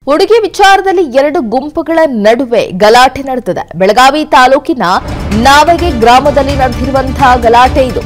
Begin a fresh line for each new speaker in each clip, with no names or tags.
ಹುಡುಗಿ ವಿಚಾರದಲ್ಲಿ ಎರಡು ಗುಂಪುಗಳ ನಡುವೆ ಗಲಾಟೆ ನಡೆದಿದೆ. ಬೆಳಗಾವಿ ತಾಲೂಕಿನ ನಾವಗೆ ಗ್ರಾಮದಲ್ಲಿ ನಡೆದಿರುವಂತಹ ಗಲಾಟೆ ಇದು.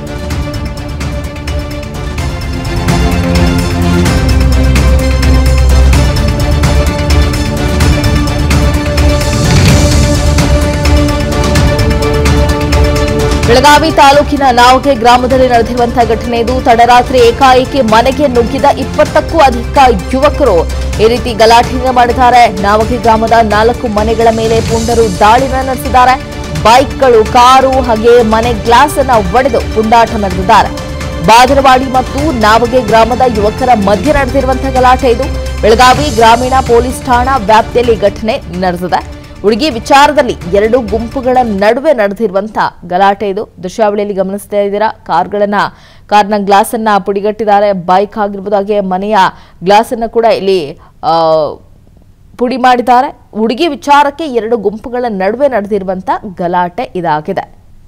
ಬೆಳಗಾವಿ ತಾಲೂಕಿನ ನಾವಗೆ ಗ್ರಾಮದಲ್ಲಿ ನಡೆದಿರುವಂತಹ ಘಟನೆ ಇದು. ತಡರಾತ್ರಿ ಏಕಾಏಕಿ ಮನೆಗೆ ನುಗ್ಗಿದ 20ಕ್ಕೂ ಅಧಿಕ ಯುವಕರು ಈ ರೀತಿ ಗಲಾಟೆಯನ್ನು ಮಾಡಿದ್ದಾರೆ. ನಾವಗೆ ಗ್ರಾಮದ 4 ಮನೆಗಳ ಮೇಲೆ ಪುಂಡರು ದಾಳಿನ ನಡೆಸಿದ್ದಾರೆ. ಬೈಕ್ಗಳು, ಕಾರು ಹಾಗೆ ಮನೆ ಗ್ಲಾಸ್ ಅನ್ನು ಒಡೆದು ಪುಂಡಾಟ ನಡೆದಿದ್ದಾರೆ. ಬಾದರವಾಡಿ ಮತ್ತು ನಾವಗೆ ಗ್ರಾಮದ ಯುವಕರ ಮಧ್ಯೆ ನಡೆದಿರುವಂತಹ ಗಲಾಟೆ ಇದು. ಬೆಳಗಾವಿ ಗ್ರಾಮೀಣ ಪೊಲೀಸ್ ಠಾಣಾ ವ್ಯಾಪ್ತಿಯಲ್ಲಿ ಘಟನೆ ನಡೆದಿದೆ. ಹುಡುಗಿ ವಿಚಾರದಲ್ಲಿ ಎರಡು ಗುಂಪುಗಳ ನಡುವೆ ನಡೆದಿರುವಂತಹ ಗಲಾಟೆ ಇದು. ದೃಶ್ಯಾವಳಿಯಲ್ಲಿ ಗಮನಿಸ್ತಾ ಇದ್ದೀರಾ. ಕಾರ್ನ ಗ್ಲಾಸ್ ಅನ್ನ ಪುಡಿಗಟ್ಟಿದ್ದಾರೆ. ಬೈಕ್ ಆಗಿರ್ಬೋದು, ಹಾಗೆ ಮನೆಯ ಗ್ಲಾಸ್ ಅನ್ನು ಕೂಡ ಇಲ್ಲಿ ಪುಡಿ ಮಾಡಿದ್ದಾರೆ. ಹುಡುಗಿ ವಿಚಾರಕ್ಕೆ ಎರಡು ಗುಂಪುಗಳ ನಡುವೆ ನಡೆದಿರುವಂತಹ ಗಲಾಟೆ ಇದಾಗಿದೆ.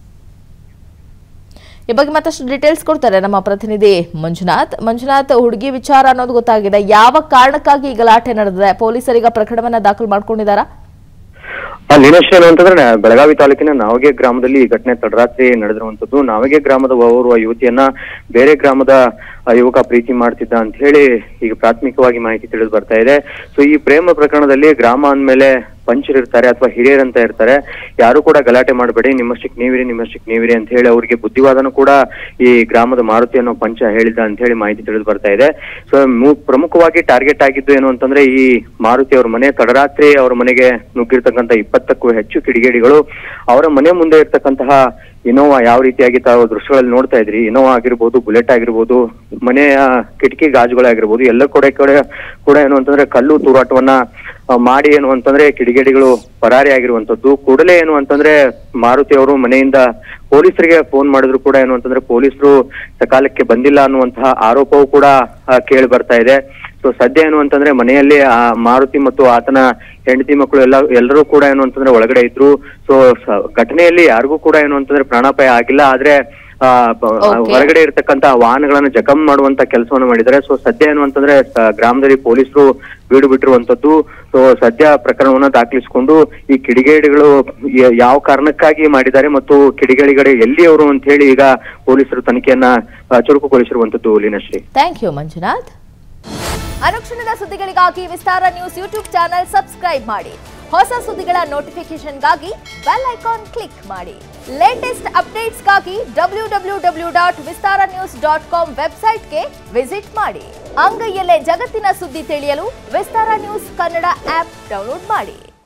ಈ ಬಗ್ಗೆ ಮತ್ತಷ್ಟು ಡೀಟೇಲ್ಸ್ ಕೊಡ್ತಾರೆ ನಮ್ಮ ಪ್ರತಿನಿಧಿ ಮಂಜುನಾಥ್, ಹುಡುಗಿ ವಿಚಾರ ಅನ್ನೋದು ಗೊತ್ತಾಗಿದೆ. ಯಾವ ಕಾರಣಕ್ಕಾಗಿ ಈ ಗಲಾಟೆ ನಡೆದಿದೆ? ಪೊಲೀಸರೀಗ ಪ್ರಕರಣವನ್ನ ದಾಖಲು ಮಾಡ್ಕೊಂಡಿದ್ದಾರಾ?
ಲೀನೇಶ್ ಏನು ಅಂತಂದ್ರೆ, ಬೆಳಗಾವಿ ತಾಲೂಕಿನ ನಾವಗೆ ಗ್ರಾಮದಲ್ಲಿ ಈ ಘಟನೆ ತಡರಾತ್ರಿ ನಡೆದಿರುವಂತದ್ದು. ನಾವಗೆ ಗ್ರಾಮದ ಓರ್ವ ಯುವತಿಯನ್ನ ಬೇರೆ ಗ್ರಾಮದ ಯುವಕ ಪ್ರೀತಿ ಮಾಡ್ತಿದ್ದ ಅಂತ ಹೇಳಿ ಈಗ ಪ್ರಾಥಮಿಕವಾಗಿ ಮಾಹಿತಿ ತಿಳಿದು ಬರ್ತಾ ಇದೆ. ಸೊ ಈ ಪ್ರೇಮ ಪ್ರಕರಣದಲ್ಲಿ ಗ್ರಾಮ ಅಂದ್ಮೇಲೆ ಪಂಚರ್ ಇರ್ತಾರೆ ಅಥವಾ ಹಿರಿಯರಂತ ಇರ್ತಾರೆ. ಯಾರು ಕೂಡ ಗಲಾಟೆ ಮಾಡಬೇಡಿ, ನಿಮ್ಮಷ್ಟಕ್ಕೆ ನೀವಿರಿ ಅಂತ ಹೇಳಿ ಅವರಿಗೆ ಬುದ್ಧಿವಾದನೂ ಕೂಡ ಈ ಗ್ರಾಮದ ಮಾರುತಿ ಅನ್ನೋ ಪಂಚ ಹೇಳಿದ್ದ ಅಂತ ಹೇಳಿ ಮಾಹಿತಿ ತಿಳಿದು ಬರ್ತಾ ಇದೆ. ಸೊ ಪ್ರಮುಖವಾಗಿ ಟಾರ್ಗೆಟ್ ಆಗಿದ್ದು ಏನು ಅಂತಂದ್ರೆ, ಈ ಮಾರುತಿ ಅವ್ರ ಮನೆ ತಡರಾತ್ರಿ ಅವ್ರ ಮನೆಗೆ ನುಗ್ಗಿರ್ತಕ್ಕಂಥ 20ಕ್ಕೂ ಹೆಚ್ಚು ಕಿಡಿಗೇಡಿಗಳು ಅವರ ಮನೆ ಮುಂದೆ ಇರ್ತಕ್ಕಂತಹ ಇನೋವಾ, ಯಾವ ರೀತಿಯಾಗಿ ತಾವು ದೃಶ್ಯಗಳಲ್ಲಿ ನೋಡ್ತಾ ಇದ್ರಿ, ಇನೋವಾ ಆಗಿರ್ಬೋದು, ಬುಲೆಟ್ ಆಗಿರ್ಬೋದು, ಮನೆಯ ಕಿಟಕಿ ಗಾಜುಗಳಾಗಿರ್ಬೋದು, ಎಲ್ಲ ಕೂಡ ಏನು ಅಂತಂದ್ರೆ ಕಲ್ಲು ತೂರಾಟವನ್ನ ಮಾಡಿ ಏನು ಅಂತಂದ್ರೆ ಕಿಡಿಗೇಡಿಗಳು ಪರಾರಿ ಆಗಿರುವಂತದ್ದು. ಕೂಡಲೇ ಏನು ಅಂತಂದ್ರೆ ಮಾರುತಿ ಅವರು ಮನೆಯಿಂದ ಪೊಲೀಸರಿಗೆ ಫೋನ್ ಮಾಡಿದ್ರು ಕೂಡ ಏನು ಅಂತಂದ್ರೆ ಪೊಲೀಸರು ಸಕಾಲಕ್ಕೆ ಬಂದಿಲ್ಲ ಅನ್ನುವಂತಹ ಆರೋಪವೂ ಕೂಡ ಕೇಳಿ ಬರ್ತಾ ಇದೆ. ಸೊ ಸದ್ಯ ಏನು ಅಂತಂದ್ರೆ ಮನೆಯಲ್ಲಿ ಆ ಮಾರುತಿ ಮತ್ತು ಆತನ ಹೆಂಡತಿ ಮಕ್ಕಳು ಎಲ್ಲರೂ ಕೂಡ ಏನು ಅಂತಂದ್ರೆ ಒಳಗಡೆ ಇದ್ರು. ಸೊ ಘಟನೆಯಲ್ಲಿ ಯಾರಿಗೂ ಕೂಡ ಏನು ಅಂತಂದ್ರೆ ಪ್ರಾಣಾಪಾಯ ಆಗಿಲ್ಲ. ಆದ್ರೆ ಹೊರಗಡೆ ಇರ್ತಕ್ಕಂತ ವಾಹನಗಳನ್ನ ಜಖಂ ಮಾಡುವಂತ ಕೆಲಸವನ್ನು ಮಾಡಿದ್ದಾರೆ. ಸೊ ಸದ್ಯ ಏನು ಅಂತಂದ್ರೆ ಗ್ರಾಮದಲ್ಲಿ ಪೊಲೀಸರು ಬೀಡು ಬಿಟ್ಟಿರುವಂತದ್ದು. ಸೊ ಸದ್ಯ ಪ್ರಕರಣವನ್ನ ದಾಖಲಿಸಿಕೊಂಡು ಈ ಕಿಡಿಗೇಡಿಗಳು ಯಾವ ಕಾರಣಕ್ಕಾಗಿ ಮಾಡಿದ್ದಾರೆ ಮತ್ತು ಕಿಡಿಗೇಡಿಗಳು ಎಲ್ಲಿ ಅವರು ಅಂತ ಹೇಳಿ ಈಗ ಪೊಲೀಸರು ತನಿಖೆಯನ್ನ ಚುರುಕುಗೊಳಿಸಿರುವಂತದ್ದು. Leenashree,
thank you Manjunath. ಅನುಕ್ಷಣದ ಸುದ್ದಿಗಳಿಗಾಗಿ Vistara news YouTube channel subscribe ಮಾಡಿ. ಹೊಸ ಸುದ್ದಿಗಳ ನೋಟಿಫಿಕೇಶನ್ಗಾಗಿ ಬೆಲ್ ಐಕಾನ್ ಕ್ಲಿಕ್ ಮಾಡಿ. ಲೇಟೆಸ್ಟ್ ಅಪ್ಡೇಟ್ಸ್ಗಾಗಿ www.vistaranews.com ವೆಬ್ಸೈಟ್ಗೆ ವಿಸಿಟ್ ಮಾಡಿ. ಅಂಗೈಯಲ್ಲೇ ಜಗತ್ತಿನ ಸುದ್ದಿ ತಿಳಿಯಲು Vistara news Kannada app download ಮಾಡಿ.